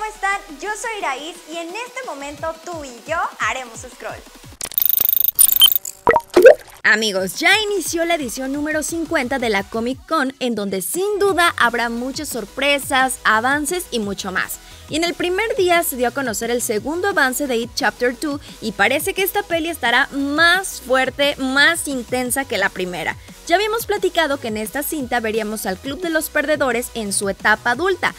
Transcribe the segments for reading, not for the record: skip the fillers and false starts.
están? Yo soy Iraís y en este momento tú y yo haremos scroll. Amigos, ya inició la edición número 50 de la Comic Con, en donde sin duda habrá muchas sorpresas, avances y mucho más. Y en el primer día se dio a conocer el segundo avance de It Chapter 2 y parece que esta peli estará más fuerte, más intensa que la primera. Ya habíamos platicado que en esta cinta veríamos al Club de los Perdedores en su etapa adulta.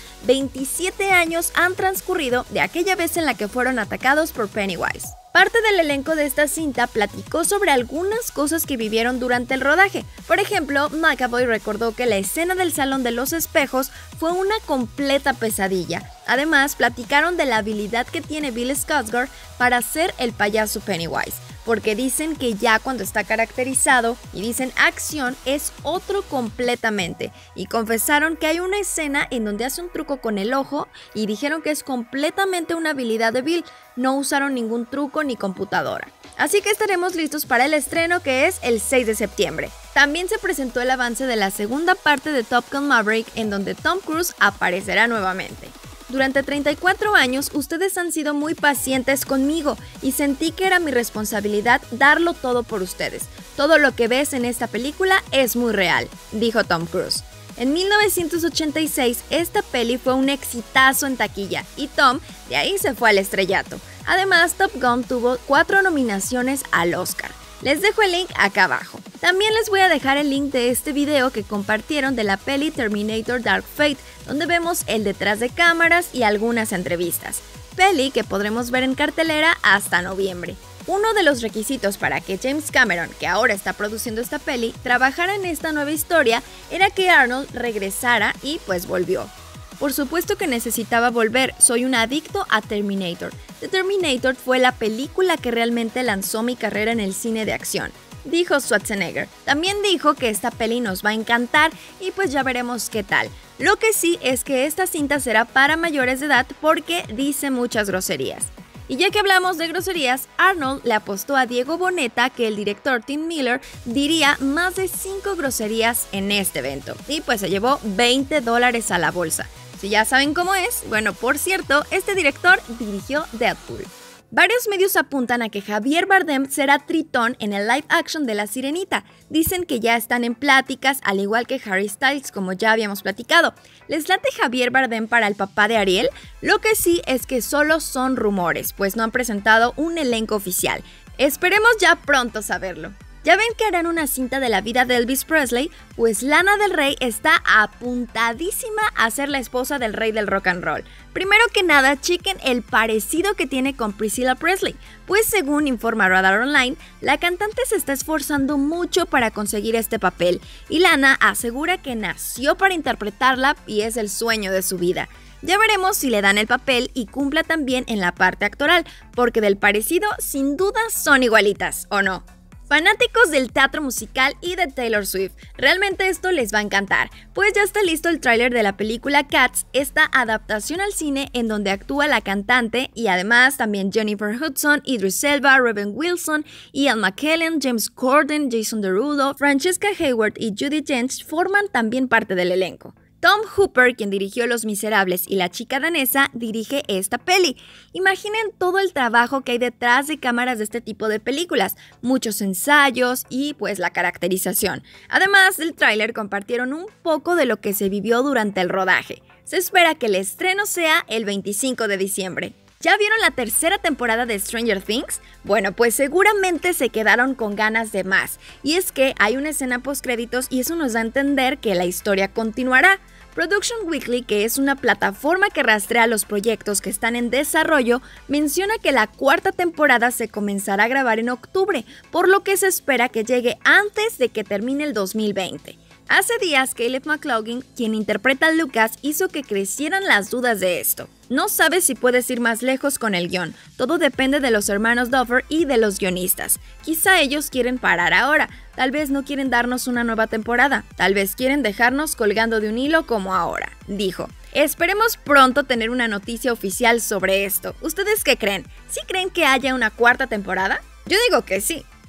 27 años han transcurrido de aquella vez en la que fueron atacados por Pennywise. Parte del elenco de esta cinta platicó sobre algunas cosas que vivieron durante el rodaje. Por ejemplo, McAvoy recordó que la escena del Salón de los Espejos fue una completa pesadilla. Además, platicaron de la habilidad que tiene Bill Skarsgård para ser el payaso Pennywise, porque dicen que ya cuando está caracterizado y dicen acción es otro completamente, y confesaron que hay una escena en donde hace un truco con el ojo y dijeron que es completamente una habilidad de Bill, no usaron ningún truco ni computadora. Así que estaremos listos para el estreno, que es el 6 de septiembre. También se presentó el avance de la segunda parte de Top Gun Maverick, en donde Tom Cruise aparecerá nuevamente. Durante 34 años ustedes han sido muy pacientes conmigo y sentí que era mi responsabilidad darlo todo por ustedes. Todo lo que ves en esta película es muy real, dijo Tom Cruise. En 1986 esta peli fue un exitazo en taquilla y Tom de ahí se fue al estrellato. Además, Top Gun tuvo 4 nominaciones al Oscar. Les dejo el link acá abajo. También les voy a dejar el link de este video que compartieron de la peli Terminator Dark Fate, donde vemos el detrás de cámaras y algunas entrevistas. Peli que podremos ver en cartelera hasta noviembre. Uno de los requisitos para que James Cameron, que ahora está produciendo esta peli, trabajara en esta nueva historia era que Arnold regresara y pues volvió. Por supuesto que necesitaba volver, soy un adicto a Terminator. The Terminator fue la película que realmente lanzó mi carrera en el cine de acción, dijo Schwarzenegger. También dijo que esta peli nos va a encantar y pues ya veremos qué tal. Lo que sí es que esta cinta será para mayores de edad porque dice muchas groserías. Y ya que hablamos de groserías, Arnold le apostó a Diego Boneta que el director Tim Miller diría más de 5 groserías en este evento. Y pues se llevó $20 a la bolsa. Si ya saben cómo es, bueno, por cierto, este director dirigió Deadpool. Varios medios apuntan a que Javier Bardem será Tritón en el live action de La Sirenita. Dicen que ya están en pláticas, al igual que Harry Styles, como ya habíamos platicado. ¿Les late Javier Bardem para el papá de Ariel? Lo que sí es que solo son rumores, pues no han presentado un elenco oficial. Esperemos ya pronto saberlo. ¿Ya ven que harán una cinta de la vida de Elvis Presley? Pues Lana del Rey está apuntadísima a ser la esposa del rey del rock and roll. Primero que nada, chequen el parecido que tiene con Priscilla Presley, pues según informa Radar Online, la cantante se está esforzando mucho para conseguir este papel, y Lana asegura que nació para interpretarla y es el sueño de su vida. Ya veremos si le dan el papel y cumpla también en la parte actoral, porque del parecido sin duda son igualitas, ¿o no? Fanáticos del teatro musical y de Taylor Swift, realmente esto les va a encantar, pues ya está listo el tráiler de la película Cats, esta adaptación al cine en donde actúa la cantante y además también Jennifer Hudson, Idris Elba, Rebel Wilson, Ian McKellen, James Corden, Jason Derulo, Francesca Hayward y Judi Dench forman también parte del elenco. Tom Hooper, quien dirigió Los Miserables y La chica danesa, dirige esta peli. Imaginen todo el trabajo que hay detrás de cámaras de este tipo de películas, muchos ensayos y pues la caracterización. Además del tráiler compartieron un poco de lo que se vivió durante el rodaje. Se espera que el estreno sea el 25 de diciembre. ¿Ya vieron la tercera temporada de Stranger Things? Bueno, pues seguramente se quedaron con ganas de más. Y es que hay una escena postcréditos y eso nos da a entender que la historia continuará. Production Weekly, que es una plataforma que rastrea los proyectos que están en desarrollo, menciona que la 4ª temporada se comenzará a grabar en octubre, por lo que se espera que llegue antes de que termine el 2020. Hace días, Caleb McLaughlin, quien interpreta a Lucas, hizo que crecieran las dudas de esto. No sabe si puedes ir más lejos con el guión, todo depende de los hermanos Duffer y de los guionistas. Quizá ellos quieren parar ahora, tal vez no quieren darnos una nueva temporada, tal vez quieren dejarnos colgando de un hilo como ahora, dijo. Esperemos pronto tener una noticia oficial sobre esto. ¿Ustedes qué creen? ¿Sí creen que haya una 4ª temporada? Yo digo que sí.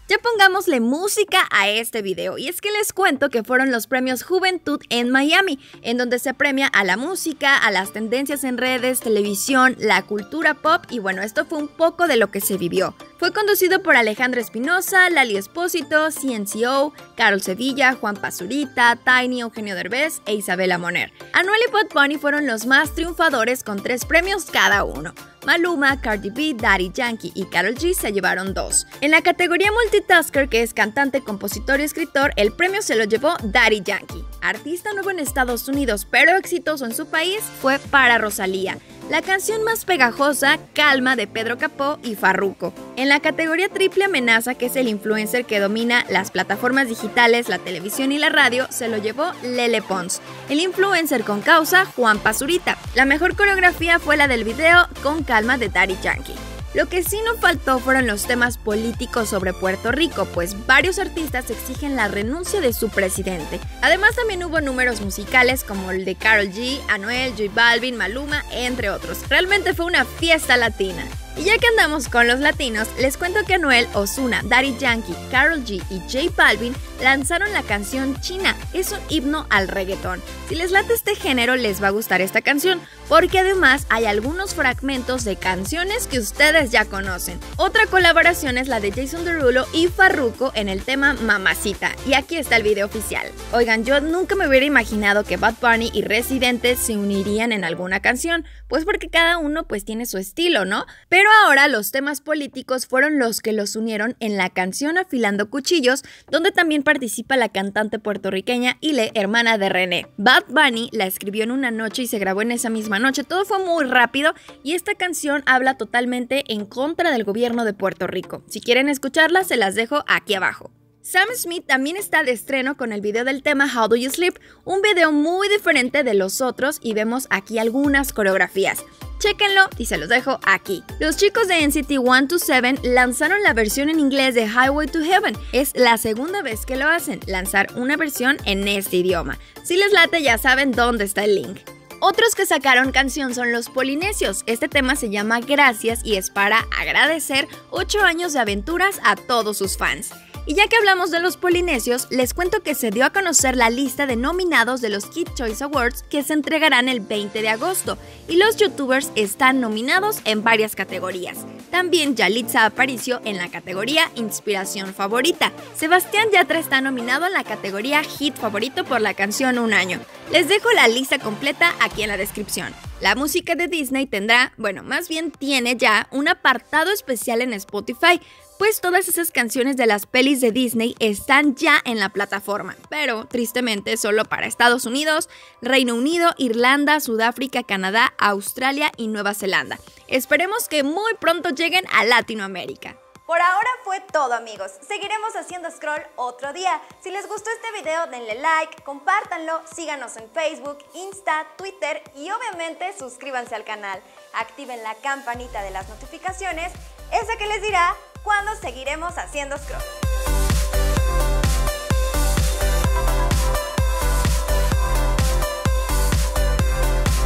Ya pongámosle música a este video, y es que les cuento que fueron los premios Juventud en Miami, en donde se premia a la música, a las tendencias en redes, televisión, la cultura pop, y bueno, esto fue un poco de lo que se vivió. Fue conducido por Alejandra Espinosa, Lali Espósito, CNCO, Carol Sevilla, Juan Pazurita, Tiny, Eugenio Derbez e Isabela Moner. Anuel y Bad Bunny fueron los más triunfadores con 3 premios cada uno. Maluma, Cardi B, Daddy Yankee y Karol G se llevaron 2. En la categoría Multitasker, que es cantante, compositor y escritor, el premio se lo llevó Daddy Yankee. Artista nuevo en Estados Unidos pero exitoso en su país fue para Rosalía. La canción más pegajosa, Calma, de Pedro Capó y Farruko. En la categoría Triple Amenaza, que es el influencer que domina las plataformas digitales, la televisión y la radio, se lo llevó Lele Pons. El influencer con causa, Juan Pazurita. La mejor coreografía fue la del video Con Calma de Daddy Yankee. Lo que sí no faltó fueron los temas políticos sobre Puerto Rico, pues varios artistas exigen la renuncia de su presidente. Además también hubo números musicales como el de Karol G, Anuel, J Balvin, Maluma, entre otros. Realmente fue una fiesta latina. Y ya que andamos con los latinos, les cuento que Anuel, Ozuna, Daddy Yankee, Karol G y J Balvin lanzaron la canción China. Es un himno al reggaetón. Si les late este género, les va a gustar esta canción, porque además hay algunos fragmentos de canciones que ustedes ya conocen. Otra colaboración es la de Jason Derulo y Farruko en el tema Mamacita, y aquí está el video oficial. Oigan, yo nunca me hubiera imaginado que Bad Bunny y Residente se unirían en alguna canción, pues porque cada uno pues tiene su estilo, ¿no? Pero ahora los temas políticos fueron los que los unieron en la canción Afilando Cuchillos, donde también participa la cantante puertorriqueña Ile, hermana de René. Bad Bunny la escribió en una noche y se grabó en esa misma noche. Todo fue muy rápido y esta canción habla totalmente en contra del gobierno de Puerto Rico. Si quieren escucharla, se las dejo aquí abajo. Sam Smith también está de estreno con el video del tema How Do You Sleep, un video muy diferente de los otros, y vemos aquí algunas coreografías. Chéquenlo y se los dejo aquí. Los chicos de NCT 127 lanzaron la versión en inglés de Highway to Heaven. Es la segunda vez que lo hacen, lanzar una versión en este idioma. Si les late, ya saben dónde está el link. Otros que sacaron canción son los Polinesios. Este tema se llama Gracias y es para agradecer 8 años de aventuras a todos sus fans. Y ya que hablamos de los Polinesios, les cuento que se dio a conocer la lista de nominados de los Kids Choice Awards que se entregarán el 20 de agosto, y los youtubers están nominados en varias categorías. También Yalitza Aparicio en la categoría Inspiración Favorita. Sebastián Yatra está nominado en la categoría Hit Favorito por la canción Un Año. Les dejo la lista completa aquí en la descripción. La música de Disney tendrá, bueno, más bien tiene ya un apartado especial en Spotify, pues todas esas canciones de las pelis de Disney están ya en la plataforma, pero tristemente solo para Estados Unidos, Reino Unido, Irlanda, Sudáfrica, Canadá, Australia y Nueva Zelanda. Esperemos que muy pronto lleguen a Latinoamérica. Por ahora fue todo, amigos. Seguiremos haciendo scroll otro día. Si les gustó este video, denle like, compártanlo, síganos en Facebook, Insta, Twitter y obviamente suscríbanse al canal. Activen la campanita de las notificaciones, esa que les dirá cuándo seguiremos haciendo scroll.